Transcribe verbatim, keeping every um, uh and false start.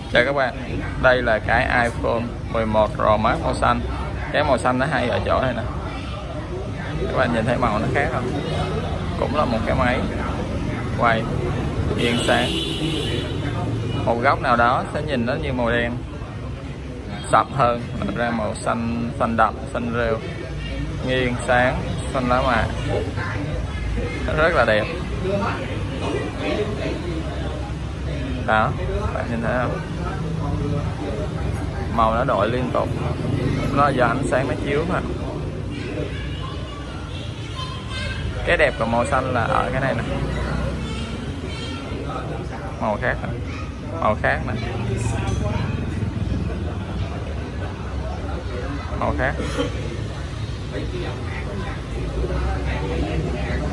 Chào các bạn, đây là cái iPhone mười một Pro Max màu xanh. Cái màu xanh nó hay ở chỗ này nè, các bạn nhìn thấy màu nó khác không? Cũng là một cái máy quay nghiêng sáng. Một góc nào đó sẽ nhìn nó như màu đen, sậm hơn ra màu xanh, xanh đậm, xanh rêu, nghiêng sáng, xanh lá mạ, rất là đẹp. Đó, bạn nhìn thấy không? Màu nó đổi liên tục, nó là do ánh sáng nó chiếu mà. Cái đẹp của màu xanh là ở cái này nè, màu khác nè, màu khác nè, màu khác.